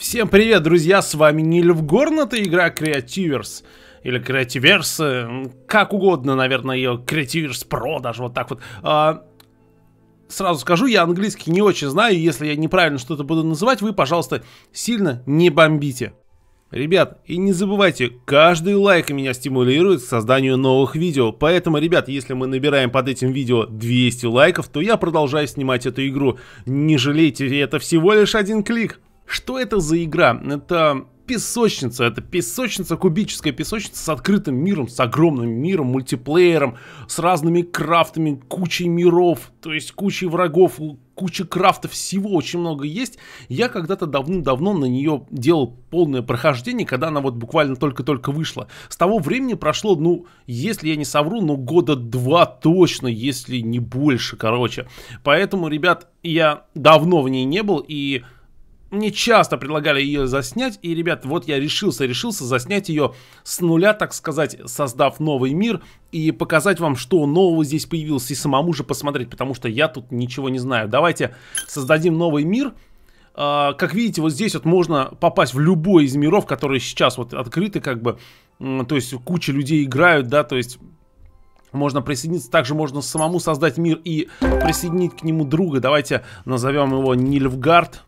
Всем привет, друзья, с вами Нильфгорн, это игра Creativerse, или Creativerse, как угодно, наверное, ее Creativerse Pro, даже вот так вот. Сразу скажу, я английский не очень знаю, если я неправильно что-то буду называть, вы, пожалуйста, сильно не бомбите. Ребят, и не забывайте, каждый лайк меня стимулирует к созданию новых видео. Поэтому, ребят, если мы набираем под этим видео 200 лайков, то я продолжаю снимать эту игру. Не жалейте, это всего лишь один клик. Что это за игра? Это песочница, кубическая песочница с открытым миром, с огромным миром, мультиплеером, с разными крафтами, кучей миров, то есть кучей врагов, куча крафтов, всего очень много есть. Я когда-то давным-давно на нее делал полное прохождение, когда она вот буквально только-только вышла. С того времени прошло, ну, если я не совру, ну, года 2 точно, если не больше, короче. Поэтому, ребят, я давно в ней не был, и мне часто предлагали ее заснять, и, ребят, вот я решился заснять ее с нуля, так сказать, создав новый мир и показать вам, что нового здесь появилось, и самому же посмотреть, потому что я тут ничего не знаю. Давайте создадим новый мир. Как видите, вот здесь вот можно попасть в любой из миров, которые сейчас вот открыты, как бы, то есть куча людей играют, да, то есть можно присоединиться, также можно самому создать мир и присоединить к нему друга. Давайте назовем его Нильфгард.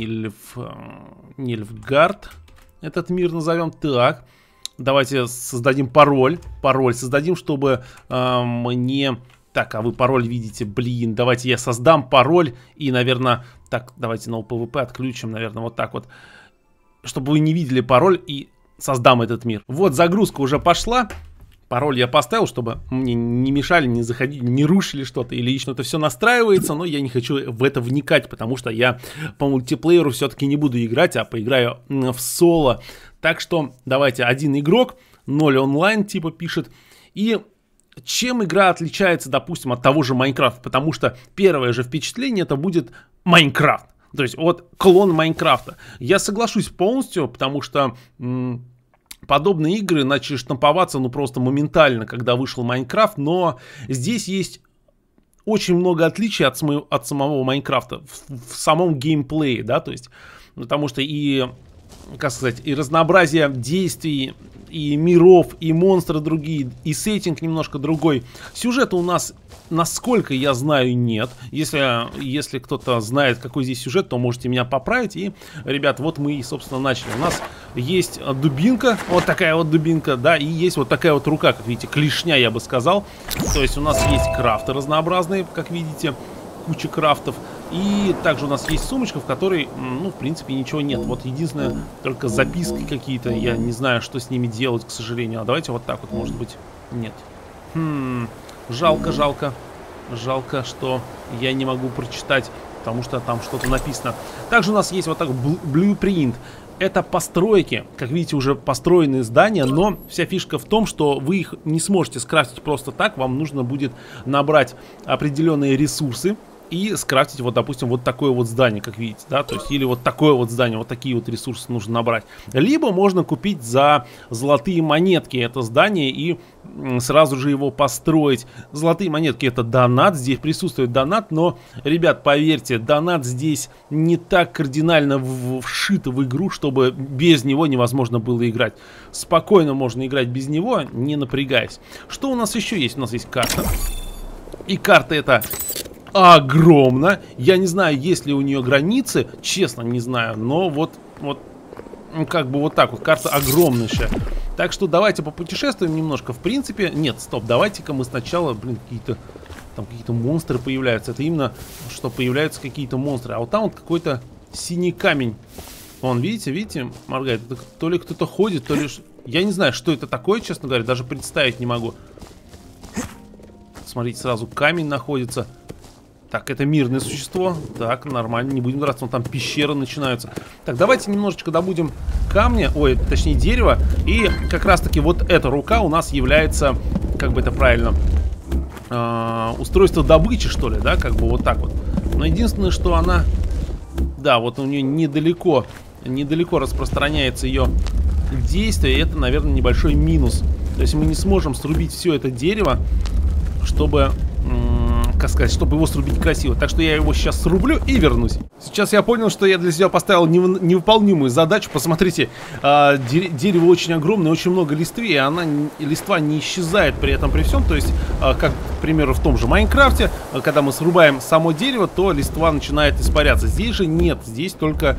Нильфгард. Этот мир назовем так. Давайте создадим пароль. Пароль создадим, чтобы мне... Так, а вы пароль видите, блин. Давайте я создам пароль и, наверное... Так, давайте на PvP отключим, наверное, вот так вот. Чтобы вы не видели пароль, и создам этот мир. Вот, загрузка уже пошла. Пароль я поставил, чтобы мне не мешали, не заходили, не рушили что-то. Или лично это все настраивается, но я не хочу в это вникать, потому что я по мультиплееру все-таки не буду играть, а поиграю в соло. Так что давайте, один игрок, 0 онлайн типа пишет. И чем игра отличается, допустим, от того же Майнкрафта? Потому что первое же впечатление это будет Майнкрафт. То есть вот клон Майнкрафта. Я соглашусь полностью, потому что... подобные игры начали штамповаться, ну, просто моментально, когда вышел Майнкрафт, но здесь есть очень много отличий от самого Майнкрафта в самом геймплее, да, то есть, потому что и, как сказать, и разнообразие действий, и миров, и монстры другие, и сеттинг немножко другой. Сюжета у нас, насколько я знаю, нет. Если кто-то знает, какой здесь сюжет, то можете меня поправить. И, ребят, вот мы и, собственно, начали. У нас есть дубинка, вот такая вот дубинка, да, и есть вот такая вот рука, как видите, клешня, я бы сказал. То есть у нас есть крафты разнообразные, как видите, куча крафтов. И также у нас есть сумочка, в которой, ну, в принципе, ничего нет. Вот единственное, только записки какие-то. Я не знаю, что с ними делать, к сожалению. А давайте вот так вот, может быть. Нет. Жалко, что я не могу прочитать, потому что там что-то написано. Также у нас есть вот такой blueprint. Это постройки, как видите, уже построенные здания, но вся фишка в том, что вы их не сможете скрафтить просто так. Вам нужно будет набрать определенные ресурсы и скрафтить, вот, допустим, вот такое вот здание, как видите, да, то есть, или вот такое вот здание, вот такие вот ресурсы нужно набрать. Либо можно купить за золотые монетки это здание и сразу же его построить. Золотые монетки — это донат, здесь присутствует донат, но, ребят, поверьте, донат здесь не так кардинально вшит в игру, чтобы без него невозможно было играть. Спокойно можно играть без него, не напрягаясь. Что у нас еще есть? У нас есть карта. И карта эта огромно. Я не знаю, есть ли у нее границы. Честно, не знаю. Но вот как бы вот так вот. Карта огромнейшая. Так что давайте попутешествуем немножко. В принципе, нет, стоп. Давайте-ка мы сначала, блин, какие-то монстры появляются. Это именно, что появляются какие-то монстры. А вот там вот какой-то синий камень. Вон, видите, моргает. То ли кто-то ходит, то ли... Я не знаю, что это такое, честно говоря. Даже представить не могу. Смотрите, сразу камень находится. Так, это мирное существо. Так, нормально, не будем драться. Вон там пещеры начинаются. Так, давайте немножечко добудем камня. Ой, точнее дерева. И как раз таки вот эта рука у нас является, как бы это правильно, устройство добычи, что ли, да? Как бы вот так вот. Но единственное, что она... Да, вот у нее недалеко распространяется ее действие. И это, наверное, небольшой минус. То есть мы не сможем срубить все это дерево, чтобы как сказать, чтобы его срубить красиво. Так что я его сейчас срублю и вернусь. Сейчас я понял, что я для себя поставил невыполнимую задачу. Посмотрите, дерево очень огромное, очень много листвы, и листва не исчезает при этом при всем. То есть, как, к примеру, в том же Майнкрафте, когда мы срубаем само дерево, то листва начинает испаряться. Здесь же нет, здесь только,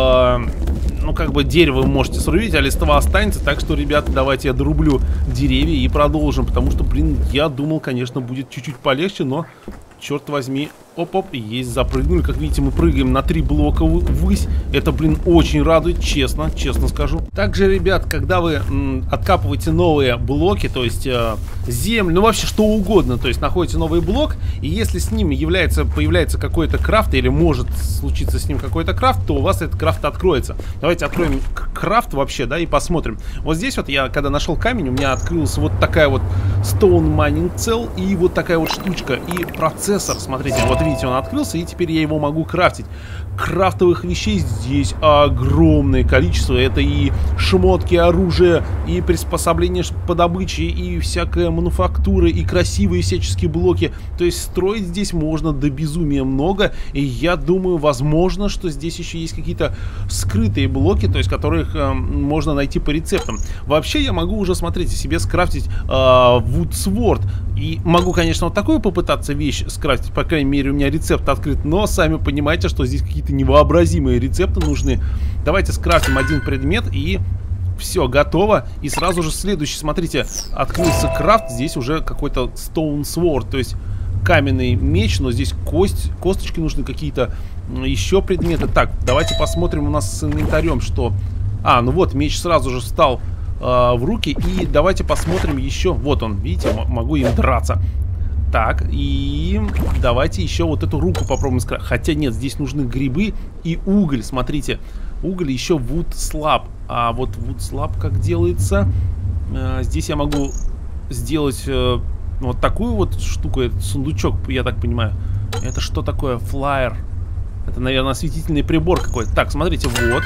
ну, как бы дерево вы можете срубить, а листва останется. Так что, ребята, давайте я дорублю деревья и продолжим, потому что, блин, я думал, конечно, будет чуть-чуть полегче, но, черт возьми, оп-оп, есть, запрыгнули. Как видите, мы прыгаем на 3 блока ввысь. Это, блин, очень радует, честно скажу. Также, ребят, когда вы откапываете новые блоки, то есть землю, ну вообще что угодно, то есть находите новый блок, и если с ним появляется какой-то крафт, или может случиться с ним какой-то крафт, то у вас этот крафт откроется. Давайте откроем крафт вообще, да, и посмотрим. Вот здесь вот я, когда нашел камень, у меня открылась вот такая вот Stone Mining Cell и вот такая вот штучка, и процессор, смотрите, вот видите, он открылся, и теперь я его могу крафтить. Крафтовых вещей здесь огромное количество. Это и шмотки, оружие, и приспособления по добыче, и всякая мануфактура, и красивые всяческие блоки. То есть строить здесь можно до безумия много. И я думаю, возможно, что здесь еще есть какие-то скрытые блоки, то есть которых можно найти по рецептам. Вообще я могу уже, смотрите, себе скрафтить Wood Sword. И могу, конечно, вот такую попытаться вещь скрафтить, по крайней мере, у меня рецепт открыт, но сами понимаете, что здесь какие-то невообразимые рецепты нужны. Давайте скрафтим один предмет и все, готово. И сразу же следующий, смотрите, открылся крафт, здесь уже какой-то Stone Sword, то есть каменный меч, но здесь косточки нужны, какие-то еще предметы. Так, давайте посмотрим у нас с инвентарем, что... ну вот, меч сразу же встал в руки. И давайте посмотрим еще. Вот он, видите, могу им драться. Так, и давайте еще вот эту руку попробуем скрафтить. Хотя нет, здесь нужны грибы и уголь. Смотрите, уголь, еще Wood Slab. А вот Wood Slab как делается? Здесь я могу сделать вот такую вот штуку. Это сундучок, я так понимаю. Это что такое? Флайер. Это, наверное, осветительный прибор какой-то. Так, смотрите, вот.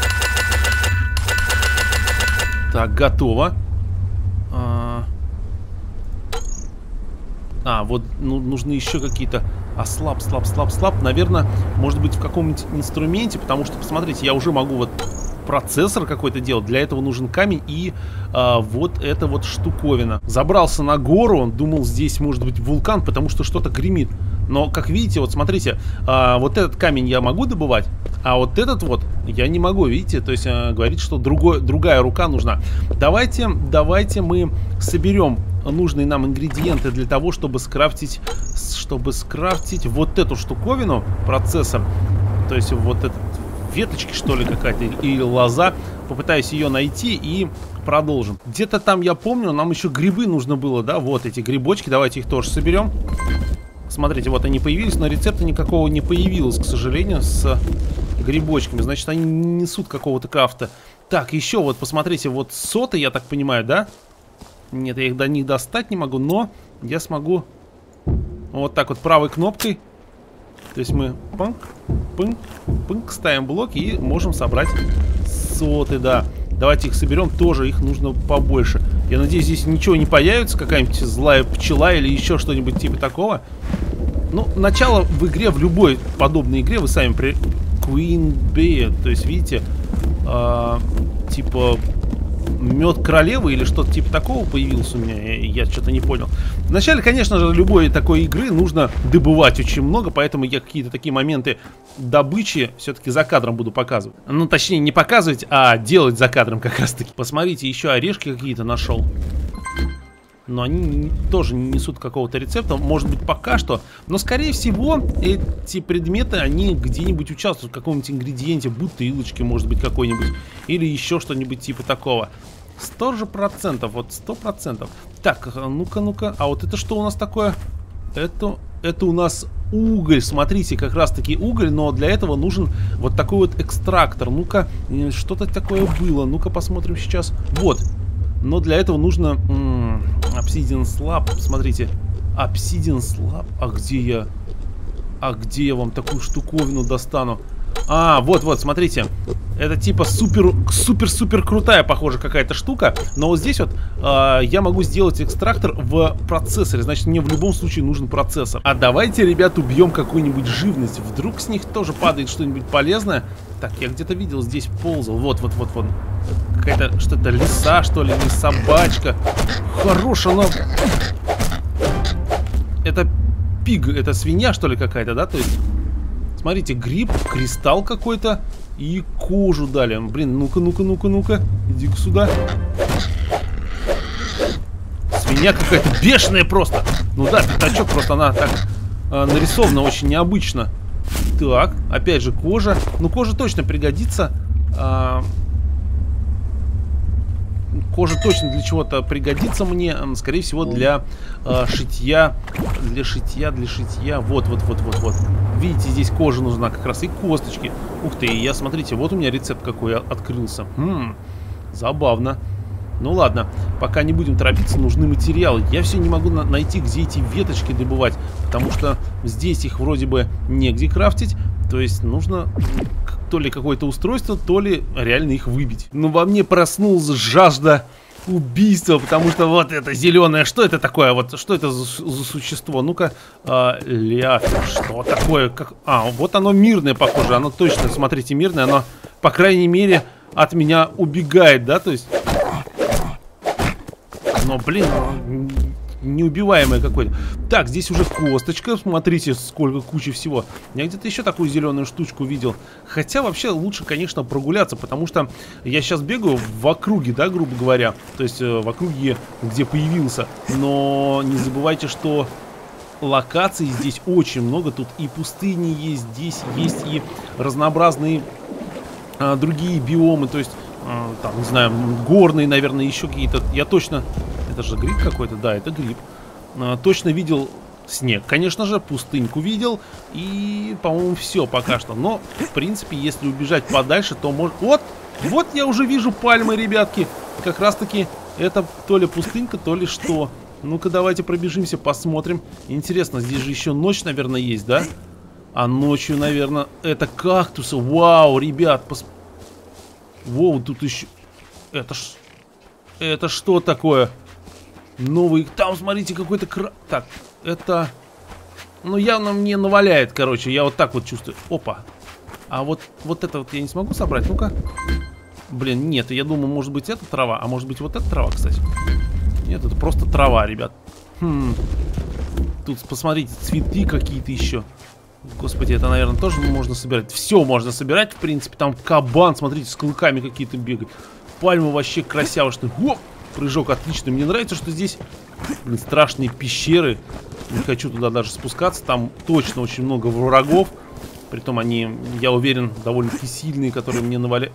Так, готово. Вот нужны еще какие-то... слаб. Наверное, может быть, в каком-нибудь инструменте, потому что, посмотрите, я уже могу вот процессор какой-то делать. Для этого нужен камень и вот эта вот штуковина. Забрался на гору, он думал, здесь может быть вулкан, потому что что-то гремит. Но, как видите, вот смотрите, вот этот камень я могу добывать, а вот этот вот я не могу, видите? То есть говорит, что другая рука нужна. Давайте мы соберем нужные нам ингредиенты для того, чтобы скрафтить вот эту штуковину, процессор. То есть вот этот веточки, что ли, какая-то, или лоза. Попытаюсь ее найти и продолжим. Где-то там, я помню, нам еще грибы нужно было, да? Вот эти грибочки, давайте их тоже соберем. Смотрите, вот они появились, но рецепта никакого не появилось, к сожалению, с грибочками. Значит, они не несут какого-то крафта. Так, еще вот, посмотрите, вот соты, я так понимаю, да? Нет, я их до них достать не могу, но я смогу вот так вот правой кнопкой. То есть мы пынк, ставим блок и можем собрать соты, да. Давайте их соберем, тоже их нужно побольше. Я надеюсь, здесь ничего не появится, какая-нибудь злая пчела или еще что-нибудь типа такого. Ну, начало в игре, в любой подобной игре, вы сами Queen Bee, то есть, видите, типа мед королевы или что-то типа такого появился у меня, я что-то не понял. Вначале, конечно же, любой такой игры нужно добывать очень много, поэтому я какие-то такие моменты добычи все-таки за кадром буду показывать. Ну, точнее, не показывать, а делать за кадром как раз-таки. Посмотрите, еще орешки какие-то нашел. Но они тоже не несут какого-то рецепта, может быть, пока что. Но, скорее всего, эти предметы, они где-нибудь участвуют в каком-нибудь ингредиенте, бутылочке, может быть, какой-нибудь. Или еще что-нибудь типа такого. 100%, вот 100%. Так, ну-ка. А вот это что у нас такое? Это у нас уголь. Смотрите, как раз-таки уголь, но для этого нужен вот такой вот экстрактор. Ну-ка, что-то такое было. Ну-ка, посмотрим сейчас. Вот. Но для этого нужно... Obsidian Slab, смотрите. Obsidian Slab. А где я вам такую штуковину достану? А, вот, смотрите. Это типа супер-супер крутая, похоже, какая-то штука. Но вот здесь вот я могу сделать экстрактор в процессоре. Значит, мне в любом случае нужен процессор. А давайте, ребят, убьем какую-нибудь живность. Вдруг с них тоже падает что-нибудь полезное. Так, я где-то видел, здесь ползал. Вот. Какая-то, что-то лиса, что ли, или собачка. Хорош она. Это пиг, это свинья, что ли, какая-то, да? То есть, смотрите, гриб, кристалл какой-то и кожу дали. Блин, ну-ка. Иди-ка сюда. Свинья какая-то бешеная просто. Ну да, пятачок просто, она так нарисована очень необычно. Так, опять же кожа. Ну, кожа точно пригодится. Кожа точно для чего-то пригодится мне. Скорее всего, для шитья. Для шитья. Вот. Видите, здесь кожа нужна как раз и косточки. Ух ты, я, смотрите, вот у меня рецепт какой открылся. Забавно. Ну ладно, пока не будем торопиться, нужны материалы. Я все не могу найти, где эти веточки добывать, потому что здесь их вроде бы негде крафтить. То есть нужно то ли какое-то устройство, то ли реально их выбить. Но во мне проснулась жажда убийства, потому что вот это зеленое, что это такое? Вот что это за существо? Ну-ка, что такое? Вот оно мирное, похоже. Оно точно, смотрите, мирное. Оно, по крайней мере, от меня убегает, да? То есть... Но, блин, неубиваемое какое-то. Так, здесь уже косточка. Смотрите, сколько кучи всего. Я где-то еще такую зеленую штучку видел. Хотя вообще лучше, конечно, прогуляться, потому что я сейчас бегаю в округе, да, грубо говоря. То есть в округе, где появился. Но не забывайте, что локаций здесь очень много. Тут и пустыни есть, здесь есть и разнообразные другие биомы. То есть... там, не знаю, горные, наверное, еще какие-то. Я точно... Это же гриб какой-то? Да, это гриб. Точно видел снег. Конечно же, пустыньку видел. И, по-моему, все пока что. Но, в принципе, если убежать подальше, то может... Вот я уже вижу пальмы, ребятки. Как раз-таки это то ли пустынька, то ли что. Ну-ка, давайте пробежимся, посмотрим. Интересно, здесь же еще ночь, наверное, есть, да? А ночью, наверное, это кактусы. Вау, ребят, Воу, тут еще... Это что такое? Новый... Там, смотрите, какой-то... Так, это... Ну, явно мне наваляет, короче. Я вот так вот чувствую. Опа. А вот это вот я не смогу собрать. Ну-ка. Блин, нет, я думаю, может быть, это трава. А может быть, вот эта трава, кстати. Нет, это просто трава, ребят. Тут, посмотрите, цветы какие-то еще. Господи, это, наверное, тоже можно собирать. Все можно собирать, в принципе. Там кабан, смотрите, с клыками какие-то бегают. Пальма вообще красявошная. Оп! Прыжок отличный. Мне нравится, что здесь, блин, страшные пещеры. Не хочу туда даже спускаться. Там точно очень много врагов. Притом они, я уверен, довольно-таки сильные, которые мне наваляют.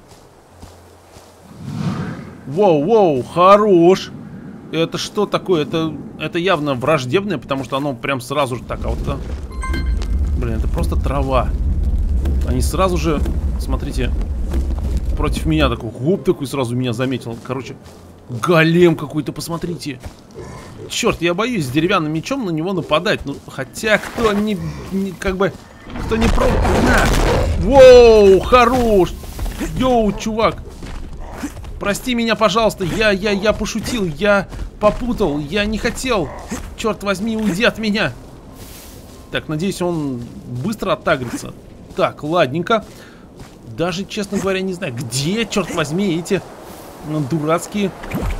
Воу, хорош! Это что такое? Это явно враждебное, потому что оно прям сразу же... Так, а вот... Блин, это просто трава. Они сразу же, смотрите, против меня такой, хоп, такой сразу меня заметил. Короче, голем какой-то, посмотрите. Черт, я боюсь с деревянным мечом на него нападать. Ну, хотя, кто не пробует. Воу, хорош. Йоу, чувак. Прости меня, пожалуйста, я пошутил, я попутал, я не хотел. Черт возьми, уйди от меня. Так, надеюсь, он быстро оттагрится. Так, ладненько. Даже, честно говоря, не знаю, где, черт возьми, эти дурацкие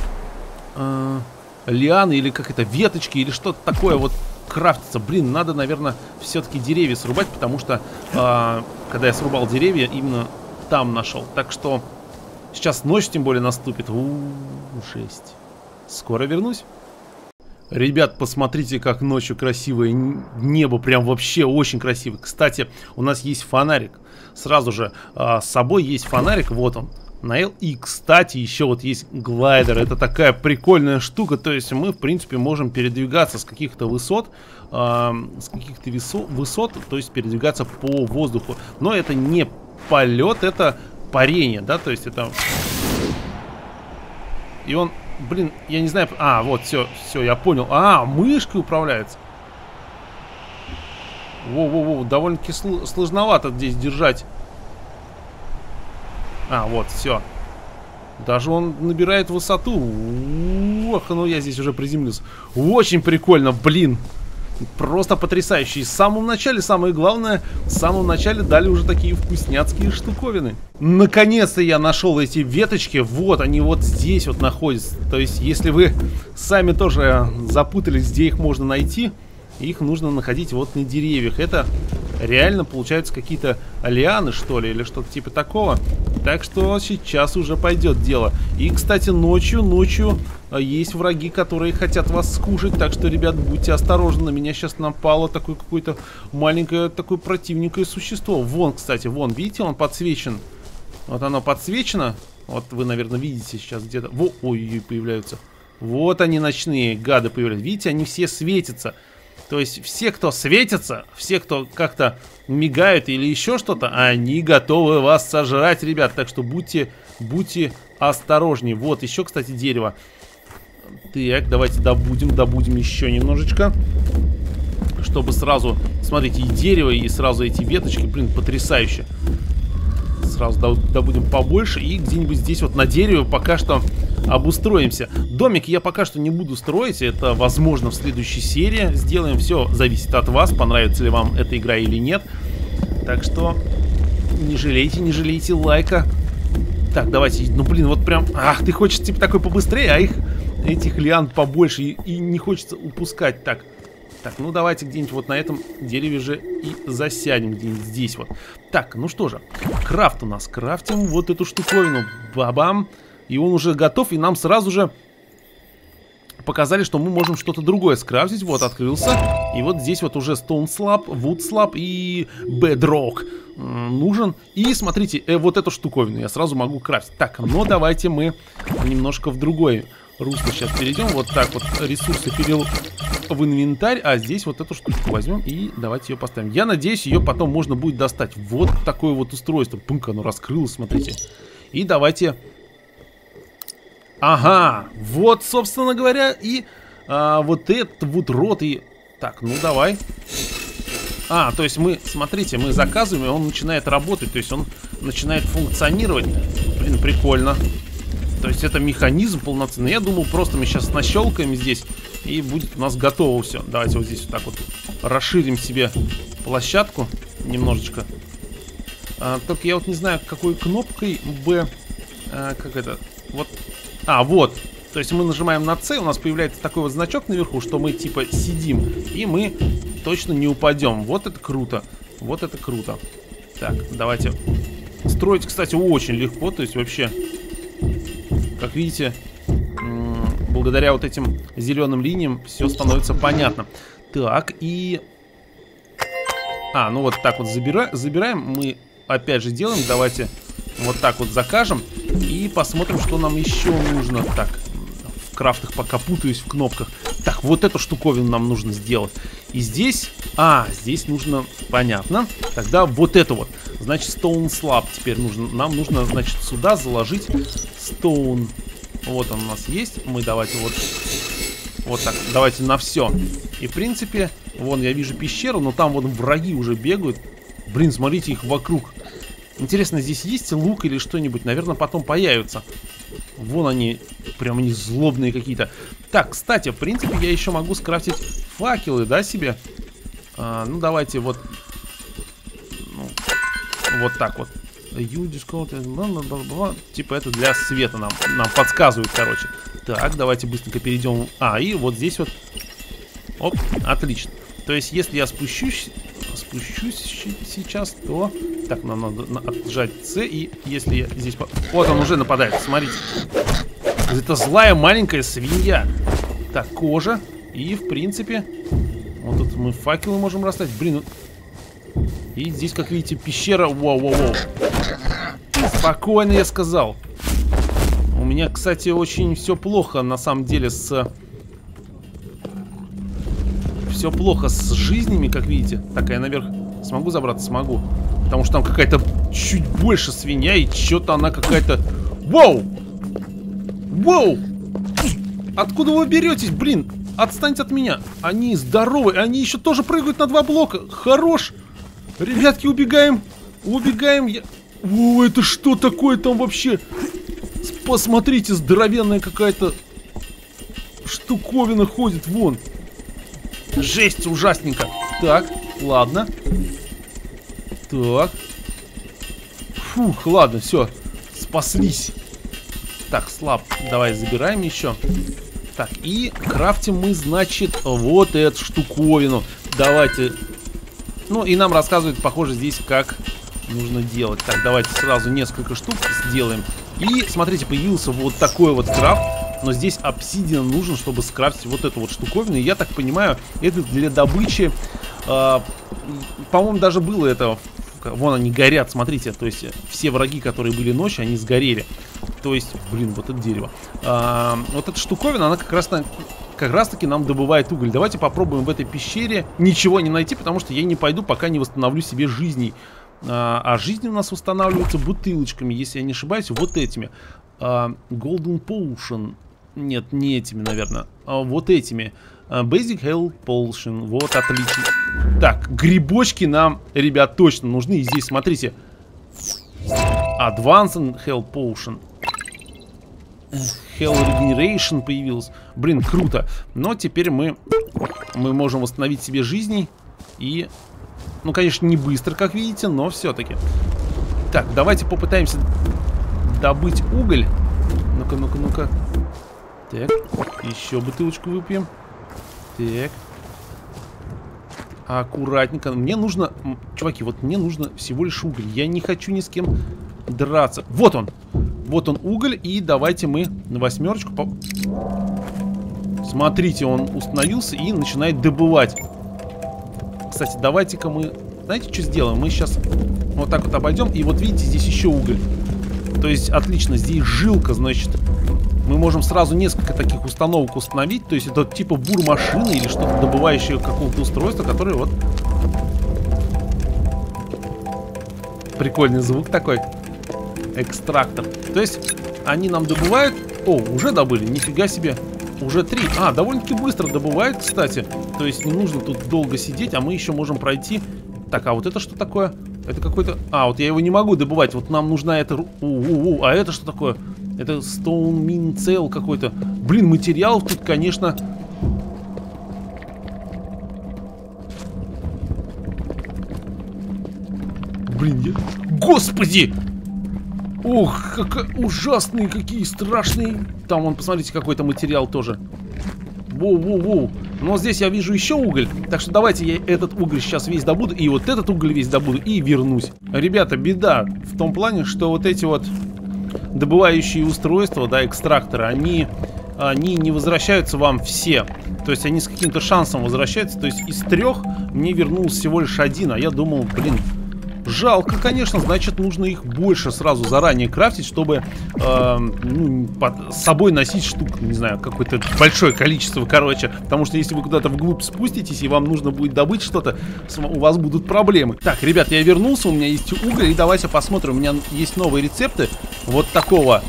лианы или как это, веточки или что-то такое вот крафтится. Блин, надо, наверное, все-таки деревья срубать, потому что, когда я срубал деревья, именно там нашел. Так что сейчас ночь, тем более, наступит. Жесть. Скоро вернусь. Ребят, посмотрите, как ночью красивое небо, прям вообще очень красиво. Кстати, у нас есть фонарик. Сразу же с собой есть фонарик, вот он, на L. И, кстати, еще вот есть глайдер. Это такая прикольная штука, то есть мы, в принципе, можем передвигаться с каких-то высот, то есть передвигаться по воздуху. Но это не полет, это парение, да, то есть это... И он... Блин, я не знаю... Вот, все, я понял. Мышкой управляется. Воу-воу-воу, довольно-таки сложновато здесь держать. А, вот, все. Даже он набирает высоту. Ох, ну я здесь уже приземлился. Очень прикольно, блин. Просто потрясающе. И в самом начале, самое главное, в самом начале дали уже такие вкусняцкие штуковины. Наконец-то я нашел эти веточки. Вот они вот здесь вот находятся. То есть, если вы сами тоже запутались, где их можно найти, их нужно находить вот на деревьях. Это реально получаются какие-то лианы, что ли, или что-то типа такого. Так что сейчас уже пойдет дело. И, кстати, ночью есть враги, которые хотят вас скушать. Так что, ребят, будьте осторожны. На меня сейчас напало такое какое-то маленькое, такое противненькое существо. Вон, кстати, вон, видите, он подсвечен. Вот оно подсвечено. Вот вы, наверное, видите сейчас где-то. Ой, появляются. Вот они, ночные гады появляются. Видите, они все светятся. То есть все, кто светится, все, кто как-то мигают или еще что-то, они готовы вас сожрать, ребят. Так что будьте осторожнее. Вот еще, кстати, дерево. Так, давайте добудем еще немножечко. Чтобы сразу, смотрите, и дерево, и сразу эти веточки, блин, потрясающе. Сразу добудем побольше. И где-нибудь здесь вот на дереве пока что обустроимся. Домик я пока что не буду строить. Это, возможно, в следующей серии сделаем. Все зависит от вас, понравится ли вам эта игра или нет. Так что не жалейте лайка. Так, давайте, ну блин, вот прям. Ах, ты хочешь типа такой побыстрее, а этих лиан побольше. И не хочется упускать. Так, ну давайте где-нибудь вот на этом дереве же и засядем. Где-нибудь здесь вот. Так, ну что же, крафт у нас. Крафтим вот эту штуковину. Бабам. И он уже готов, и нам сразу же показали, что мы можем что-то другое скрафтить. Вот, открылся. И вот здесь вот уже Stone Slab, Wood Slab и Bedrock нужен. И смотрите, вот эту штуковину я сразу могу крафтить. Так, но давайте мы немножко в другое русло сейчас перейдем. Вот так вот ресурсы перейдем в инвентарь. А здесь вот эту штучку возьмем и давайте ее поставим. Я надеюсь, ее потом можно будет достать. Вот такое вот устройство. Пунк, оно раскрылось, смотрите. И давайте... Ага, вот, собственно говоря, и вот этот вот рот и... Так, ну давай. То есть мы, смотрите, мы заказываем, и он начинает работать, то есть он начинает функционировать. Блин, прикольно. То есть это механизм полноценный. Я думал, просто мы сейчас нащелкаем здесь, и будет у нас готово все. Давайте вот здесь вот так вот расширим себе площадку немножечко. Только я вот не знаю, какой кнопкой Б... как это... Вот... вот. То есть мы нажимаем на С, у нас появляется такой вот значок наверху, что мы типа сидим, и мы точно не упадем. Вот это круто. Вот это круто. Так, давайте. Строить, кстати, очень легко. То есть вообще, как видите, благодаря вот этим зеленым линиям все становится понятно. Так, и... ну вот так вот забираем. Мы опять же делаем. Давайте вот так вот закажем. И посмотрим, что нам еще нужно. Так, в крафтах пока путаюсь в кнопках. Так, вот эту штуковину нам нужно сделать. И здесь... здесь нужно... Понятно. Тогда вот это вот. Значит, Stone Slab теперь нужно. Нам нужно, значит, сюда заложить Stone. Вот он у нас есть. Мы давайте вот так. Давайте на все. И, в принципе, вон я вижу пещеру, но там вот враги уже бегают. Блин, смотрите, их вокруг. Интересно, здесь есть лук или что-нибудь? Наверное, потом появятся. Вон они, прям они злобные какие-то. Так, кстати, в принципе, я еще могу скрафтить факелы, да, себе? Ну, давайте вот... вот так вот. Типа это для света нам подсказывают, короче. Так, давайте быстренько перейдем. И вот здесь вот. Оп, отлично. То есть, если я спущусь сейчас, то... Так, нам надо отжать С, и если я здесь... Вот он уже нападает, смотрите. Это злая маленькая свинья. Так, кожа. И, в принципе, вот тут мы факелы можем расставить. Блин, и здесь, как видите, пещера. Воу-воу-воу. Спокойно, я сказал. У меня, кстати, очень все плохо, на самом деле, все плохо с жизнями, как видите. Так, я наверх смогу забраться? Смогу. Потому что там какая-то чуть больше свинья, и что-то она какая-то... Воу! Воу! Откуда вы беретесь, блин? Отстаньте от меня. Они здоровы. Они еще тоже прыгают на 2 блока. Хорош. Ребятки, убегаем. Убегаем. О, это что такое там вообще? Посмотрите, здоровенная какая-то штуковина ходит. Вон. Жесть, ужасненько. Так, ладно. Так. Фух, ладно, все. Спаслись. Так, слаб. Давай забираем еще. Так, и крафтим мы, значит, вот эту штуковину. Давайте. Ну, и нам рассказывают, похоже, здесь, как нужно делать. Так, давайте сразу несколько штук сделаем. И, смотрите, появился вот такой вот крафт. Но здесь обсидиан нужен, чтобы скрафтить вот эту вот штуковину. И я так понимаю, это для добычи. По-моему, даже было это. Вон они горят, смотрите. То есть все враги, которые были ночью, они сгорели. То есть, блин, вот это дерево. Вот эта штуковина, она как раз таки нам добывает уголь. Давайте попробуем в этой пещере ничего не найти, потому что я не пойду, пока не восстановлю себе жизней. А жизни у нас восстанавливаются бутылочками, если я не ошибаюсь, вот этими. Golden Potion. Нет, не этими, наверное. Вот этими. Basic Health Potion. Вот, отлично. Так, грибочки нам, ребят, точно нужны. И здесь, смотрите. Advanced Health Potion. Health Regeneration появилась. Блин, круто. Но теперь мы можем восстановить себе жизни. И, ну, конечно, не быстро, как видите, но все-таки. Так, давайте попытаемся добыть уголь. Ну-ка, ну-ка, ну-ка. Так, еще бутылочку выпьем. Так. Аккуратненько. Мне нужно, чуваки, вот мне нужно всего лишь уголь. Я не хочу ни с кем драться. Вот он. Вот он уголь. И давайте мы на 8. Смотрите, он установился и начинает добывать. Кстати, давайте-ка мы, знаете, что сделаем? Мы сейчас вот так вот обойдем. И вот видите, здесь еще уголь. То есть, отлично, здесь жилка, значит. Мы можем сразу несколько таких установок установить. То есть это типа бур-машины или что-то добывающее какого-то устройства, которое вот... Прикольный звук такой. Экстрактор. То есть они нам добывают... О, уже добыли, нифига себе. Уже 3. Довольно-таки быстро добывают, кстати. То есть не нужно тут долго сидеть, а мы еще можем пройти... Так, а вот это что такое? Это какой-то... вот я его не могу добывать. Вот нам нужна эта... А это что такое? Это Stone Min Cell какой-то. Блин, материалов тут, конечно... Блин, Господи! Ох, как ужасные, какие страшные. Там, вон, посмотрите, какой-то материал тоже. Воу-воу-воу. Но здесь я вижу еще уголь. Так что давайте я этот уголь сейчас весь добуду. И вот этот уголь весь добуду. И вернусь. Ребята, беда в том плане, что вот эти вот добывающие устройства, да, экстракторы, они не возвращаются вам все. То есть они с каким-то шансом возвращаются. То есть из 3 мне вернулся всего лишь 1. А я думал, блин, жалко, конечно. Значит, нужно их больше сразу заранее крафтить, чтобы с собой носить штук, не знаю, какое-то большое количество, короче. Потому что если вы куда-то вглубь спуститесь и вам нужно будет добыть что-то, у вас будут проблемы. Так, ребят, я вернулся, у меня есть уголь. И давайте посмотрим, у меня есть новые рецепты вот такого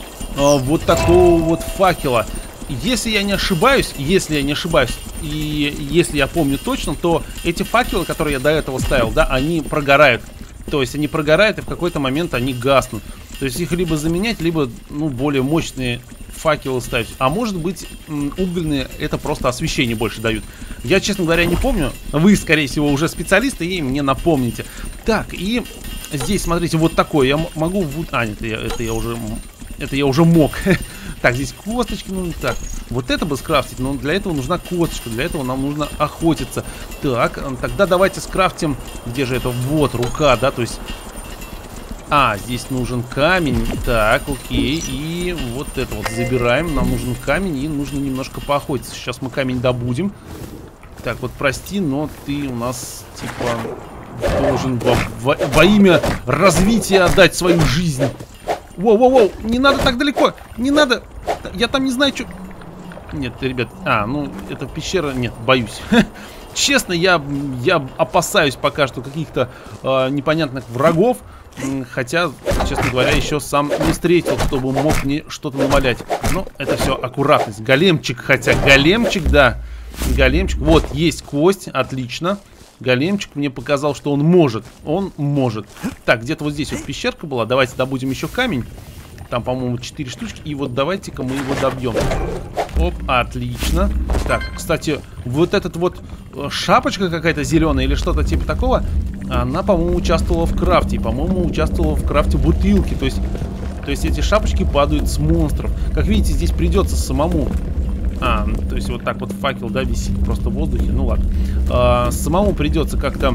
вот факела. Если я не ошибаюсь, и если я помню точно, то эти факелы, которые я до этого ставил, да, они прогорают. То есть они прогорают, и в какой-то момент они гаснут. То есть их либо заменять, либо, ну, более мощные факелы ставить. А может быть, угольные, это просто освещение больше дают. Я, честно говоря, не помню. Вы, скорее всего, уже специалисты, и мне напомните. Так, и здесь, смотрите, вот такое. Я могу... нет, это я уже мог. Так, здесь косточки нужны. Так, вот это бы скрафтить, но для этого нужна косточка. Для этого нам нужно охотиться. Так, тогда давайте скрафтим. Где же это? Вот, рука, да, то есть... здесь нужен камень. Так, окей. И вот это вот забираем. Нам нужен камень, и нужно немножко поохотиться. Сейчас мы камень добудем. Так, вот прости, но ты у нас, типа, должен во имя развития отдать свою жизнь. Воу-воу-воу, не надо так далеко, не надо, я там не знаю, что... Нет, ребят, это пещера, нет, боюсь. Честно, я опасаюсь пока что каких-то непонятных врагов. Хотя, честно говоря, еще сам не встретил, чтобы мог мне что-то навалять. Но это все аккуратность. Големчик, хотя големчик, да. Големчик. Вот, есть кость, отлично. Големчик мне показал, что он может. Он может. Так, где-то вот здесь вот пещерка была. Давайте добудем еще камень. Там, по-моему, 4 штучки. И вот давайте-ка мы его добьем. Оп, отлично. Так, кстати, вот этот вот шапочка какая-то зеленая или что-то типа такого, она, по-моему, участвовала в крафте. И, по-моему, участвовала в крафте бутылки. То есть эти шапочки падают с монстров. Как видите, здесь придется самому... то есть вот так вот факел, да, висит просто в воздухе. Ну ладно. Самому придется как-то...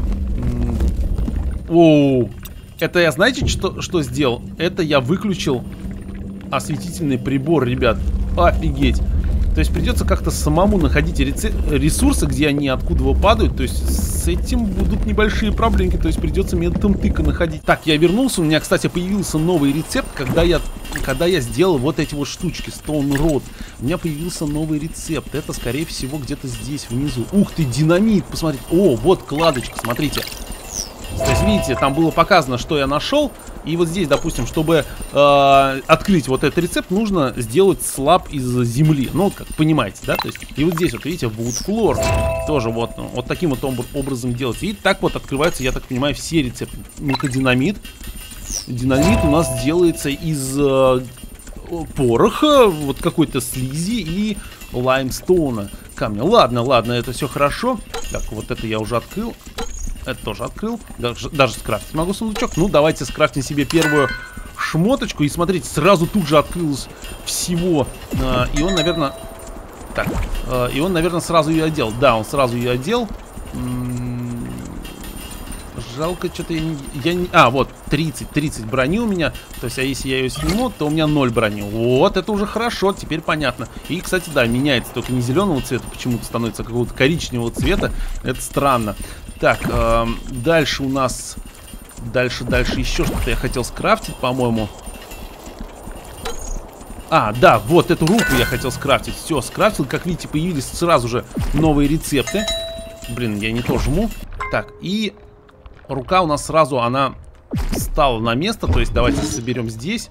Оу. Это я, знаете, что сделал? Это я выключил осветительный прибор, ребят. Офигеть. То есть придется как-то самому находить ресурсы, где они откуда падают. То есть с этим будут небольшие проблемки. То есть придется методом тыка находить. Так, я вернулся. У меня, кстати, появился новый рецепт, когда я сделал вот эти вот штучки, Stone Rod. У меня появился новый рецепт. Это, скорее всего, где-то здесь, внизу. Ух ты, динамит, посмотрите. О, вот кладочка, смотрите. То есть, видите, там было показано, что я нашел. И вот здесь, допустим, чтобы открыть вот этот рецепт, нужно сделать слаб из земли. Ну, как понимаете, да? То есть, и вот здесь вот, видите, wood floor. Тоже вот таким вот образом делается. И так вот открываются, я так понимаю, все рецепты. Ну-ка, динамит. Динамит у нас делается из пороха, вот какой-то слизи и лаймстоуна, камня. Ладно, ладно, это все хорошо. Так, вот это я уже открыл. Это тоже открыл. Даже скрафтить могу сундучок. Ну, давайте скрафтим себе первую шмоточку. И смотрите, сразу тут же открылось всего. И он, наверное... Так, и он, наверное, сразу ее одел. Да, он сразу ее одел. Жалко, что-то я не... вот, 30 брони у меня. То есть, а если я ее сниму, то у меня 0 брони. Вот, это уже хорошо, теперь понятно. И, кстати, да, меняется, только не зеленого цвета, почему-то становится какого-то коричневого цвета. Это странно. Так, дальше у нас... Дальше еще что-то я хотел скрафтить, по-моему. Да, вот эту руку я хотел скрафтить. Все, скрафтил. Как видите, появились сразу же новые рецепты. Блин, я не то жму. Так, и... Рука у нас сразу, она стала на место. То есть давайте соберем здесь.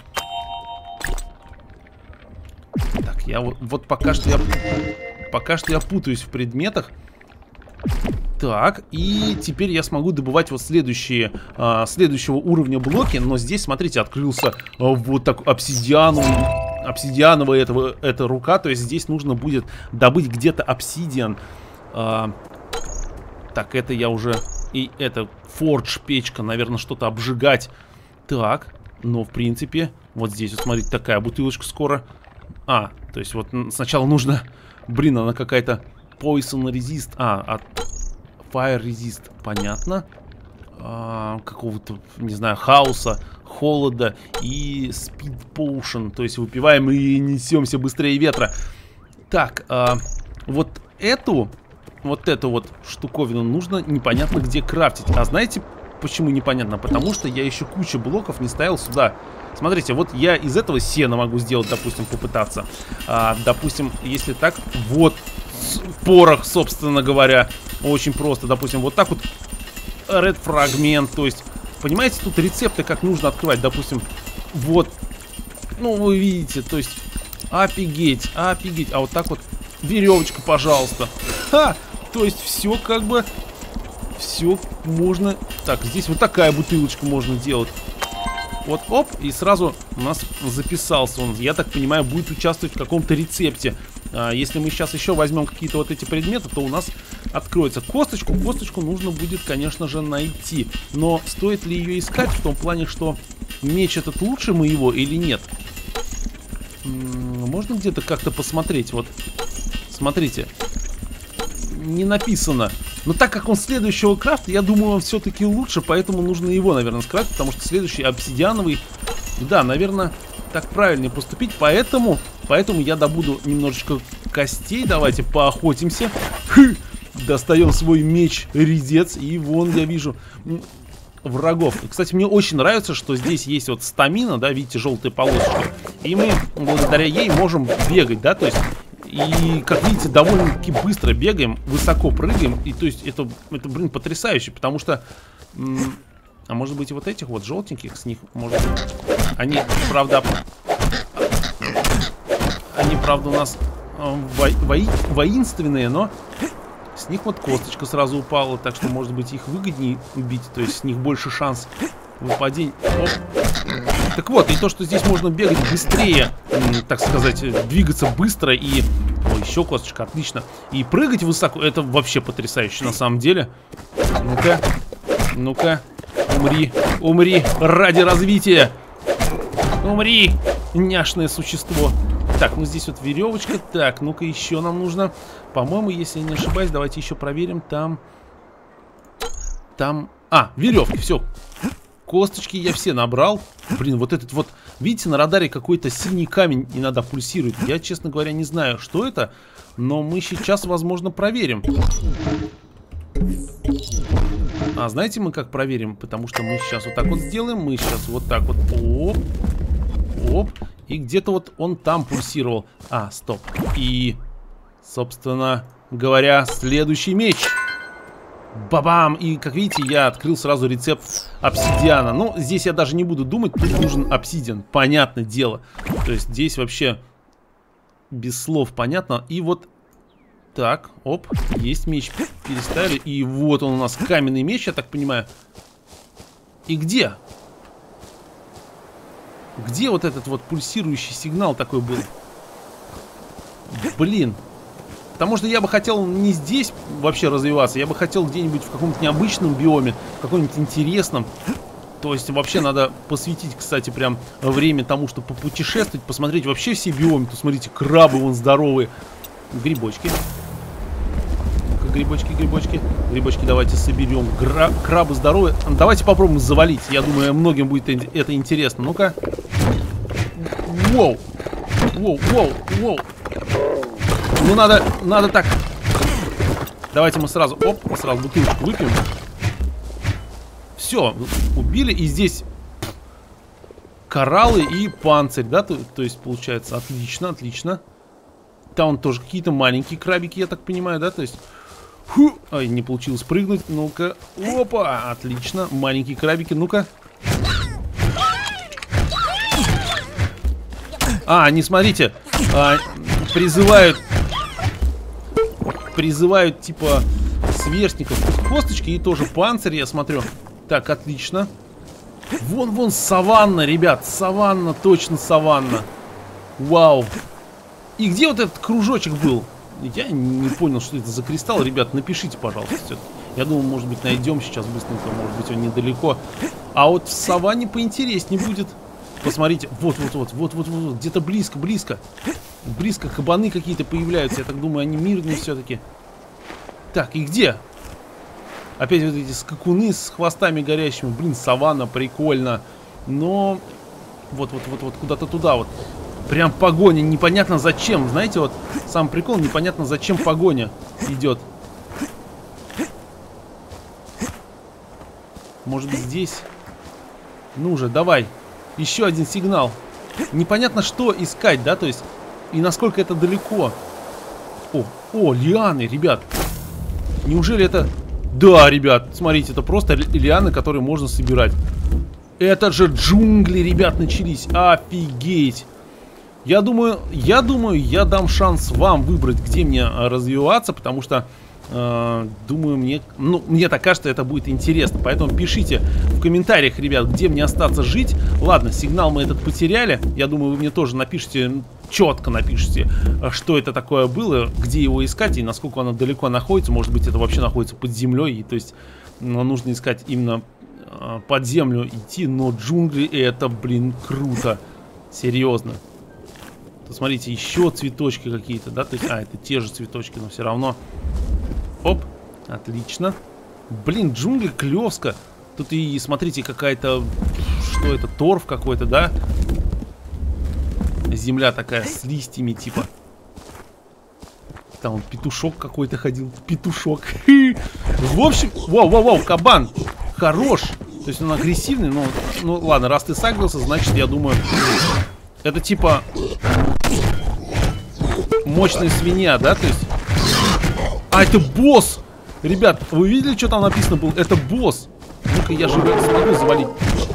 Так, я вот пока что я путаюсь в предметах. Так, и теперь я смогу добывать вот следующего уровня блоки. Но здесь, смотрите, открылся вот так обсидиановая эта рука. То есть здесь нужно будет добыть где-то обсидиан. Так, это я уже... И это фордж, печка, наверное, что-то обжигать. Так, но в принципе, вот здесь вот, смотрите, такая бутылочка скоро. То есть вот сначала нужно... Блин, она какая-то poison resist. Fire resist, понятно. Какого-то, не знаю, хаоса, холода и speed potion. То есть выпиваем и несемся быстрее ветра. Так, вот эту штуковину нужно непонятно где крафтить. А знаете, почему непонятно? Потому что я еще кучу блоков не ставил сюда. Смотрите, вот я из этого сена могу сделать, допустим, попытаться. Допустим, если так, вот порох, собственно говоря. Очень просто, допустим, вот так вот. Red фрагмент, то есть, понимаете, тут рецепты как нужно открывать. Допустим, вот. Ну, вы видите, то есть, офигеть. А вот так вот веревочка, пожалуйста. То есть все как бы, все можно. Так, здесь вот такая бутылочка можно делать. Вот, оп, и сразу у нас записался он. Я так понимаю, будет участвовать в каком-то рецепте. Если мы сейчас еще возьмем какие-то вот эти предметы, то у нас откроется косточку. Косточку нужно будет, конечно же, найти. Но стоит ли ее искать в том плане, что меч этот лучше моего или нет? Можно где-то как-то посмотреть. Вот, смотрите. Не написано. Но так как он следующего крафта, я думаю, он все-таки лучше, поэтому нужно его, наверное, скрафтить, потому что следующий обсидиановый. Да, наверное, так правильнее поступить. Поэтому я добуду немножечко костей. Давайте поохотимся. Достаем свой меч-резец. И вон я вижу врагов. Кстати, мне очень нравится, что здесь есть вот стамина, да, видите, желтая полосочка. И мы благодаря ей можем бегать, да, то есть... И, как видите, довольно-таки быстро бегаем, высоко прыгаем. И, то есть, это блин, потрясающе, потому что А может быть и вот этих вот желтеньких, с них, может быть, они, правда, у нас воинственные, но с них вот косточка сразу упала, так что, может быть, их выгоднее убить, то есть с них больше шанс выпадения. Оп. Так вот, и то, что здесь можно бегать быстрее, так сказать, двигаться быстро и... Ой, еще косточка, отлично. И прыгать высоко, это вообще потрясающе на самом деле. Ну-ка, ну-ка, умри, умри ради развития. Умри, няшное существо. Так, ну здесь вот веревочка. Так, ну-ка еще нам нужно. По-моему, если я не ошибаюсь, давайте еще проверим. Там... А, веревки, все. Косточки я все набрал. Блин, вот этот вот... Видите, на радаре какой-то синий камень иногда пульсирует. Я, честно говоря, не знаю, что это. Но мы сейчас, возможно, проверим. А знаете, мы как проверим? Потому что мы сейчас вот так вот сделаем. Мы сейчас вот так вот... Оп. Оп. И где-то вот он там пульсировал. А, стоп. И, собственно говоря, следующий меч. Бабам! И, как видите, я открыл сразу рецепт обсидиана. Ну, здесь я даже не буду думать, тут нужен обсидиан. Понятное дело. То есть здесь вообще без слов понятно. И вот так, оп, есть меч. Переставили. И вот он у нас, каменный меч, я так понимаю. И где? Где вот этот вот пульсирующий сигнал такой был? Блин. Потому что я бы хотел не здесь вообще развиваться. Я бы хотел где-нибудь в каком-то необычном биоме, в каком-нибудь интересном. То есть вообще надо посвятить, кстати, прям время тому, чтобы попутешествовать, посмотреть вообще все биомы. Тут смотрите, крабы вон здоровые. Грибочки. Ну-ка, грибочки, грибочки. Грибочки давайте соберем. Крабы здоровые. Давайте попробуем завалить. Я думаю, многим будет это интересно. Ну-ка. Воу. Воу, воу, воу. Ну, надо так. Давайте мы сразу, оп, сразу бутылочку выпьем. Все, убили. И здесь кораллы и панцирь, да? То есть, получается, отлично, отлично. Там тоже какие-то маленькие крабики, я так понимаю, да? То есть, ой, не получилось прыгнуть. Ну-ка, опа, отлично. Маленькие крабики, ну-ка. А, не смотрите, призывают типа сверстников косточки и тоже панцирь, я смотрю. Так, отлично. Вон саванна, ребят, саванна, точно саванна. Вау. И где вот этот кружочек был? Я не понял, что это за кристалл, ребят, напишите, пожалуйста. Я думаю, может быть, найдем сейчас быстренько, может быть, он недалеко. А вот в саванне поинтереснее будет. Посмотрите, вот, где-то близко. Близко кабаны какие-то появляются. Я так думаю, они мирные все-таки. Так, и где? Опять вот эти скакуны с хвостами горящими. Блин, саванна, прикольно. Но вот куда-то туда вот. Прям погоня, непонятно зачем. Знаете, вот сам прикол, непонятно зачем погоня идет. Может быть, здесь? Ну же, давай. Еще один сигнал. Непонятно, что искать, да, то есть, и насколько это далеко. О, лианы, ребят. Неужели это... Да, ребят, смотрите, это просто лианы, которые можно собирать. Это же джунгли, ребят, начались. Офигеть. Я думаю, я дам шанс вам выбрать, где мне развиваться, потому что... думаю, мне так кажется, это будет интересно. Поэтому пишите в комментариях, ребят, где мне остаться жить. Ладно, сигнал мы этот потеряли. Я думаю, вы мне тоже напишите, четко напишите, что это такое было, где его искать и насколько оно далеко находится. Может быть, это вообще находится под землей. И то есть нужно искать именно под землю идти. Но джунгли, это, блин, круто. Серьезно. Смотрите, еще цветочки какие-то, да? То есть, это те же цветочки, но все равно. Оп, отлично. Блин, джунгли клевско. Тут и, смотрите, какая-то... Что это? Торф какой-то, да? Земля такая с листьями, типа. Там петушок какой-то ходил. Петушок. В общем... Воу, кабан. Хорош. То есть он агрессивный, но... Ну, ладно, раз ты сагрился, значит, я думаю... Это типа... Мощная свинья, да? То есть... А, это босс! Ребят, вы видели, что там написано было? Это босс. Ну-ка, я же его смогу завалить.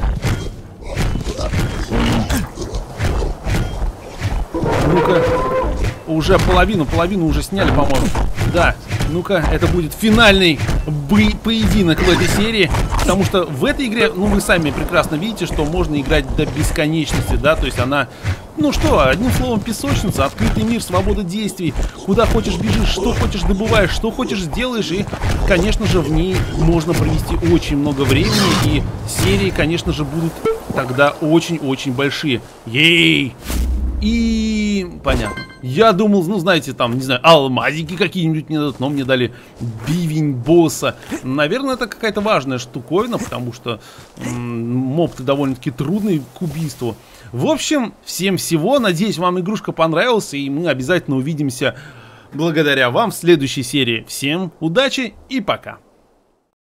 Ну-ка, уже половину уже сняли, по-моему. Да, ну-ка, это будет финальный поединок в этой серии. Потому что в этой игре, ну, вы сами прекрасно видите, что можно играть до бесконечности, да, то есть она, ну что, одним словом, песочница, открытый мир, свобода действий, куда хочешь бежишь, что хочешь добываешь, что хочешь делаешь, и, конечно же, в ней можно провести очень много времени, и серии, конечно же, будут тогда очень-очень большие. Ей! И понятно. Я думал, ну, знаете, там, не знаю, алмазики какие-нибудь мне дадут, но мне дали бивень босса. Наверное, это какая-то важная штуковина, потому что моб-то довольно-таки трудный к убийству. В общем, всем всего. Надеюсь, вам игрушка понравилась, и мы обязательно увидимся благодаря вам в следующей серии. Всем удачи и пока.